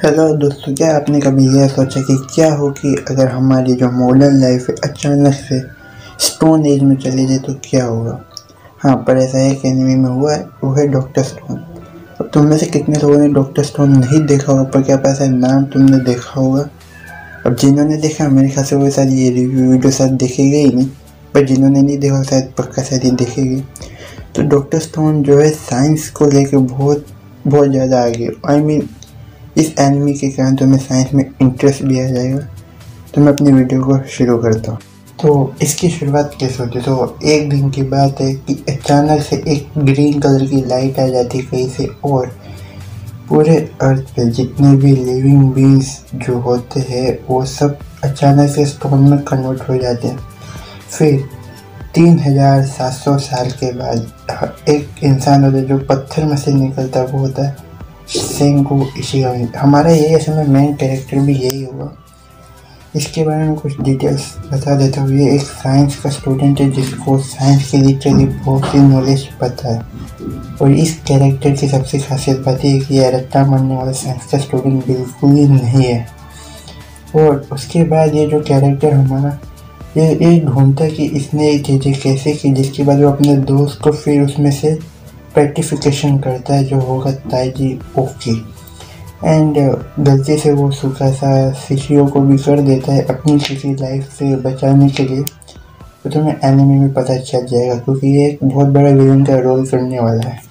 Hello दोस्तों, क्या आपने कभी यह सोचा कि क्या हो कि अगर हमारी जो मॉडर्न लाइफ है अचानक से स्टोन एज में चली जाए तो क्या होगा। हाँ, पर ऐसा एक एनिमे में हुआ है, वो है डॉक्टर स्टोन। अब तुम में से कितने लोगों ने डॉक्टर स्टोन नहीं देखा होगा, पर क्या पता है नाम तुमने देखा होगा। अब जिन्होंने देखा मेरे ख्याल से वो शायद ये रिव्यू वीडियो शायद देखेंगे ही नहीं, पर जिन्होंने नहीं देखा शायद पक्का शायद ये देखेंगे। तो डॉक्टर स्टोन जो है साइंस को लेकर बहुत बहुत ज़्यादा आगे, आई मीन इस एनिमे के कारण तुम्हें साइंस में इंटरेस्ट भी आ जाएगा। तो मैं अपनी वीडियो को शुरू करता हूँ। तो इसकी शुरुआत कैसे होती है, तो एक दिन की बात है कि अचानक से एक ग्रीन कलर की लाइट आ जाती है कहीं से, और पूरे अर्थ पे जितने भी लिविंग बींग्स जो होते हैं वो सब अचानक से स्टोन में कन्वर्ट हो जाते हैं। फिर 3700 साल के बाद एक इंसान होता है जो पत्थर में से निकलता है, वो होता है सेंगू इशिगामी। हमारा यही असल में मेन कैरेक्टर भी यही होगा। इसके बारे में कुछ डिटेल्स बता देता हूँ। ये एक साइंस का स्टूडेंट है जिसको साइंस की लिटरली बहुत सी नॉलेज पता है, और इस कैरेक्टर की सबसे खासियत बात है कि ये रट्टा मारने वाला साइंस का स्टूडेंट बिल्कुल ही नहीं है। और उसके बाद ये जो कैरेक्टर हमारा ये ढूंढता है कि इसने ये चीज़ें कैसे की, जिसके बाद वो अपने दोस्त को फिर उसमें से प्रैक्टिफिकेशन करता है जो होगा ताइजी ओकी। एंड गलती से वो सूखा सा शिशियो को भी कर देता है अपनी किसी लाइफ से बचाने के लिए। तो तुम्हें एनिमे में पता चल जाएगा क्योंकि ये एक बहुत बड़ा विलन का रोल करने वाला है।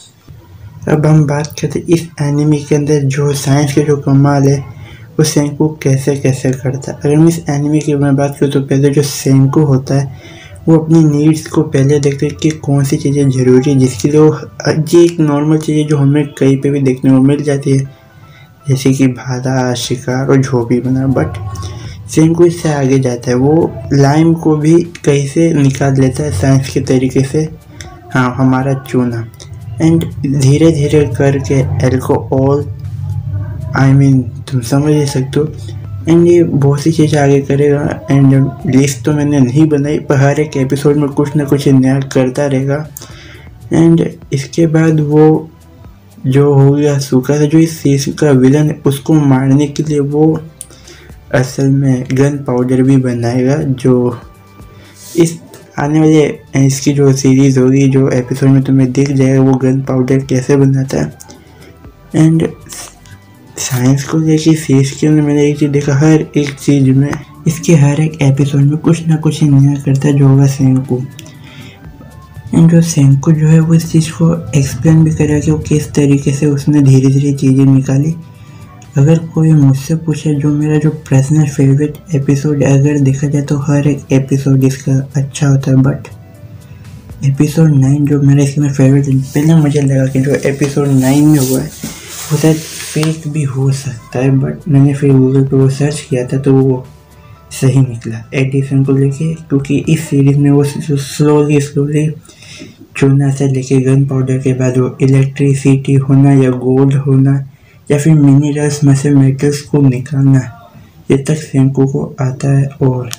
अब हम बात करते हैं इस एनिमे के अंदर जो साइंस के जो कमाल है वो सेंकू कैसे कैसे करता है। अगर मैं इस एनिमे की बात करूँ तो पहले जो सेंकू होता है वो अपनी नीड्स को पहले देखते हैं कि कौन सी चीज़ें ज़रूरी है, जिसके लिए वो ये एक नॉर्मल चीज़ें जो हमें कहीं पे भी देखने को मिल जाती है, जैसे कि भाला, शिकार और झोपड़ी बना। बट सेंकू इससे आगे जाता है, वो लाइम को भी कहीं से निकाल लेता है साइंस के तरीके से, हाँ हमारा चूना। एंड धीरे धीरे करके अल्कोहल, आई मीन तुम समझ ही सकते हो। एंड ये बहुत सी चीज़ें आगे करेगा। एंड लिस्ट तो मैंने नहीं बनाई, पर हर एक एपिसोड में कुछ ना कुछ नया करता रहेगा। एंड इसके बाद वो जो हो गया सूखा से जो इस सीज़न का विलन है उसको मारने के लिए वो असल में गन पाउडर भी बनाएगा, जो इस आने वाले इसकी जो सीरीज़ होगी जो एपिसोड में तुम्हें दिख जाएगा वो गन पाउडर कैसे बनाता है। एंड साइंस को लेके सीरीज के अंदर मैंने एक चीज़ देखा, हर एक चीज़ में इसके हर एक एपिसोड में कुछ ना कुछ नया करता है जो होगा सेंकू। एंड जो सेंकू जो है वो इस चीज़ को एक्सप्लेन भी करेगा कि वो किस तरीके से उसने धीरे धीरे चीज़ें निकाली। अगर कोई मुझसे पूछे जो मेरा जो पर्सनल फेवरेट एपिसोड अगर देखा जाए तो हर एक एपिसोड इसका अच्छा होता है, बट एपिसोड 9 जो मेरा इसमें फेवरेट, पहले मुझे लगा कि जो एपिसोड 9 में हुआ है वो शायद फेक भी हो सकता है, बट मैंने फिर गूगल पे वो सर्च किया था तो वो सही निकला एडिशन को लेके। क्योंकि इस सीरीज़ में वो स्लोली चूना से लेके गन पाउडर के बाद वो इलेक्ट्रिसिटी होना या गोल्ड होना या फिर मिनरल्स में से मेटल्स को निकालना, ये तक सेंकू को आता है। और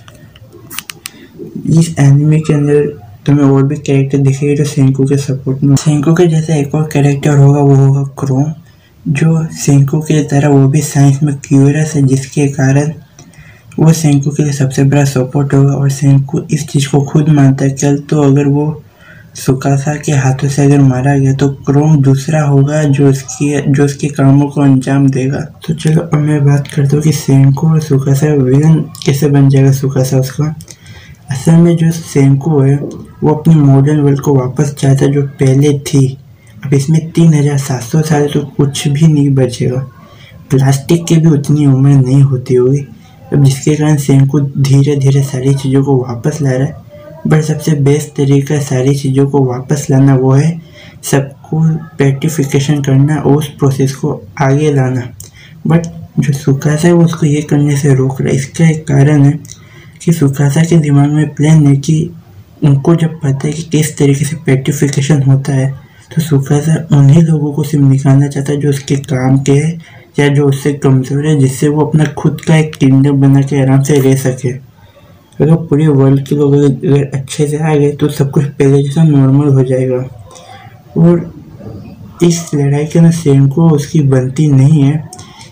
इस एनिमे के अंदर तुम्हें और भी कैरेक्टर दिखेगा जो सेंकू के सपोर्ट में। सेंकू के जैसा एक और कैरेक्टर होगा, वो होगा क्रोम, जो सेंकू की तरह वो भी साइंस में क्यूरियस है, जिसके कारण वो सेंकू के लिए सबसे बड़ा सपोर्ट होगा। और सेंकू इस चीज़ को खुद मानता है कल तो अगर वो सुकासा के हाथों से अगर मारा गया तो क्रोम दूसरा होगा जो उसके कामों को अंजाम देगा। तो चलो अब मैं बात करता हूँ कि सेंकू और सुकासा विलन कैसे बन जाएगा सुकासा उसका। असल में जो सेंकू है वो अपनी मॉडर्न वर्ल्ड को वापस चाहता है जो पहले थी। अब इसमें 3700 साल तो कुछ भी नहीं बचेगा, प्लास्टिक की भी उतनी उम्र नहीं होती होगी। अब जिसके कारण सेंकू धीरे धीरे सारी चीज़ों को वापस ला रहा है, बट सबसे बेस्ट तरीका सारी चीज़ों को वापस लाना वो है सबको प्रैक्टिफिकेशन करना और उस प्रोसेस को आगे लाना। बट जो सुकासा है वो उसको ये करने से रोक रहा है। इसका एक कारण है कि सुकासा के दिमाग में प्लान है कि उनको जब पता है कि किस तरीके से प्रैक्टिफिकेशन होता है तो सुकासा उन्हीं लोगों को सिर्फ निकालना चाहता है जो उसके काम के है या जो उससे कमज़ोर है, जिससे वो अपना खुद का एक किंगडम बना के आराम से रह सके। अगर पूरे वर्ल्ड के लोग अगर अच्छे से आ गए तो सब कुछ पहले जैसा नॉर्मल हो जाएगा। और इस लड़ाई के अंदर सेंको उसकी बनती नहीं है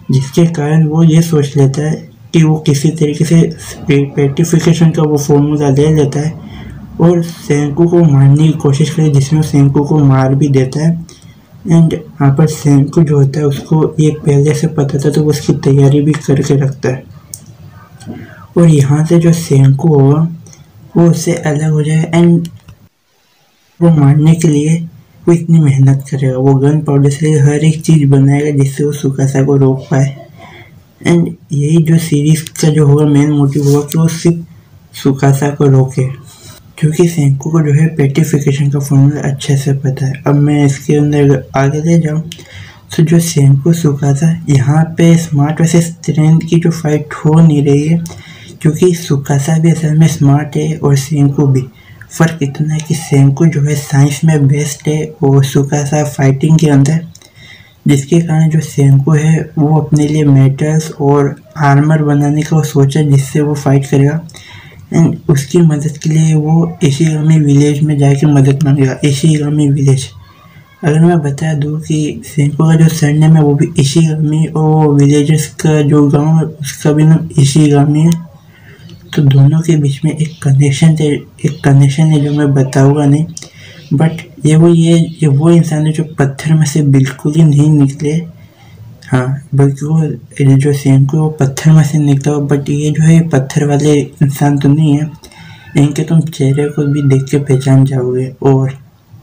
जिसके कारण वो ये सोच लेता है कि वो किसी तरीके से पेटिफिकेशन का वो फॉर्मूला ले लेता है और सेंकू को मारने की कोशिश करे, जिसमें सेंकू को मार भी देता है। एंड यहाँ पर सेंकू जो होता है उसको ये पहले से पता था, तो वो उसकी तैयारी भी करके रखता है। और यहाँ से जो सेंकू होगा वो उससे अलग हो जाए एंड वो मारने के लिए वो इतनी मेहनत करेगा, वो गन पाउडर से हर एक चीज़ बनाएगा जिससे वो सुकासा को रोक पाए। एंड यही जो सीरीज़ का जो होगा मेन मोटिव होगा कि वो सिर्फ सुकासा को रोके, क्योंकि सेंकू को जो है पेटिफिकेशन का फॉर्मूला अच्छे से पता है। अब मैं इसके अंदर आगे ले जाऊँ तो जो सेंकू सुकासा यहाँ पे स्मार्ट वैसे स्ट्रेंथ की जो फाइट हो नहीं रही है, क्योंकि सुकासा भी असल में स्मार्ट है और सेंकू भी। फ़र्क इतना है कि सेंकू जो है साइंस में बेस्ट है और सुकासा फाइटिंग के अंदर, जिसके कारण जो सेंकू है वो अपने लिए मेटल्स और आर्मर बनाने का सोचा जिससे वो फाइट करेगा। एंड उसकी मदद के लिए वो इशिगामी विलेज में जाके मदद मांगेगा। इशिगामी विलेज, अगर मैं बता दूं कि सेंकू का जो सरनेम है वो भी इशिगामी और विलेजर्स का जो गांव है उसका भी नाम इशिगामी है, तो दोनों के बीच में एक कनेक्शन है जो मैं बताऊंगा नहीं। बट ये वो इंसान है जो पत्थर में से बिल्कुल ही नहीं निकले, हाँ, बल्कि वो जो सेंकू वो पत्थर में से निकला हो। बट ये जो है पत्थर वाले इंसान तो नहीं है, इनके तुम चेहरे को भी देख के पहचान जाओगे। और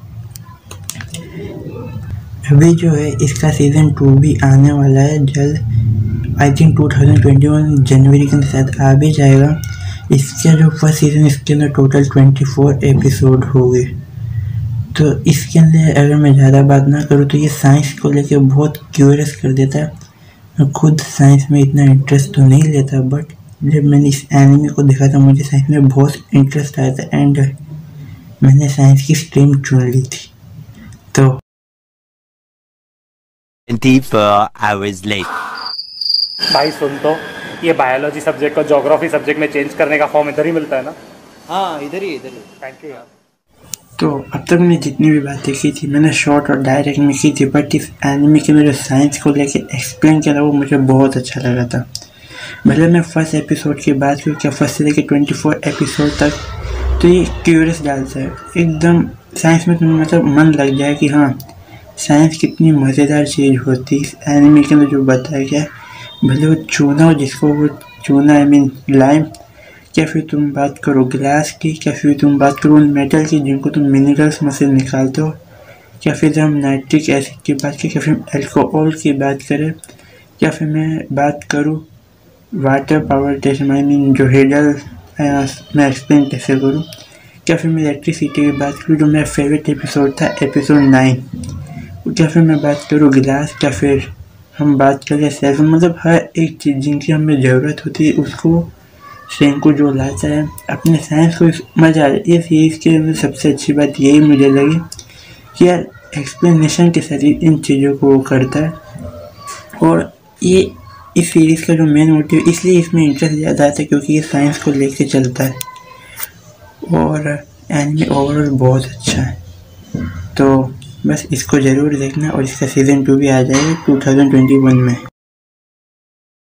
अभी जो है इसका सीज़न 2 भी आने वाला है जल्द, आई थिंक 2021 जनवरी के साथ आ भी जाएगा। इसका जो फर्स्ट सीज़न इसके अंदर टोटल 24 एपिसोड हो गए। तो इसके अंदर अगर मैं ज़्यादा बात ना करूँ तो ये साइंस को लेके बहुत क्यूरियस कर देता है। मैं खुद साइंस में इतना इंटरेस्ट तो नहीं लेता, बट जब मैंने इस एनिमे को देखा था मुझे साइंस में बहुत इंटरेस्ट आया था एंड मैंने साइंस की स्ट्रीम चुन ली थी। तो 24 hours later. भाई सुन, तो ये बायोलॉजी सब्जेक्ट को ज्योग्राफी सब्जेक्ट में चेंज करने का फॉर्म इधर ही मिलता है ना? हाँ, इधर ही। थैंक यू यार। तो अब तक मैंने जितनी भी बातें की थी मैंने शॉर्ट और डायरेक्ट में की थी, बट इस एनिमे के अंदर जो साइंस को लेके एक्सप्लेन किया था वो मुझे बहुत अच्छा लगा था। भले मैं फर्स्ट एपिसोड की बात करूँ, क्या फर्स्ट से लेके 24 एपिसोड तक, तो ये क्यूरियस डालता है एकदम साइंस में, तुम्हें मतलब मन लग जाए कि हाँ साइंस कितनी मज़ेदार चीज़ होती है। इस एनिमे के अंदर जो बताया गया है, भले वो चूना हो जिसको वो चूना आई मीन लाइम, या फिर तुम बात करो ग्लास की, या फिर तुम बात करो उन मेटल की जिनको तुम मिनरल्स में से निकालते हो, या फिर हम नाइट्रिक एसिड की बात करें, या फिर अल्कोहल की बात करें, या फिर मैं बात करूँ water power station I mean जो हेडल मैं एक्सप्लेन कैसे करूँ, या फिर मैं इलेक्ट्रिसिटी की बात करूँ जो मेरा फेवरेट एपिसोड था एपिसोड 9, या फिर मैं बात करूँ गिलास, या फिर हम बात करें सेल्फोन, मतलब हर एक चीज़ जिनकी हमें ज़रूरत होती है उसको सेंकू जो लाता है अपने साइंस को। मज़ा आ जाए। ये सीरीज़ के अंदर सबसे अच्छी बात यही मुझे लगी कि यार एक्सप्लेनेशन के साथ इन चीज़ों को वो करता है। और ये इस सीरीज़ का जो मेन मोटिव इसलिए इसमें इंटरेस्ट ज़्यादा आता है क्योंकि ये साइंस को लेके चलता है और एनिमे ओवरऑल बहुत अच्छा है। तो बस इसको ज़रूर देखना और इसका सीज़न 2 भी आ जाएगा 2021 में।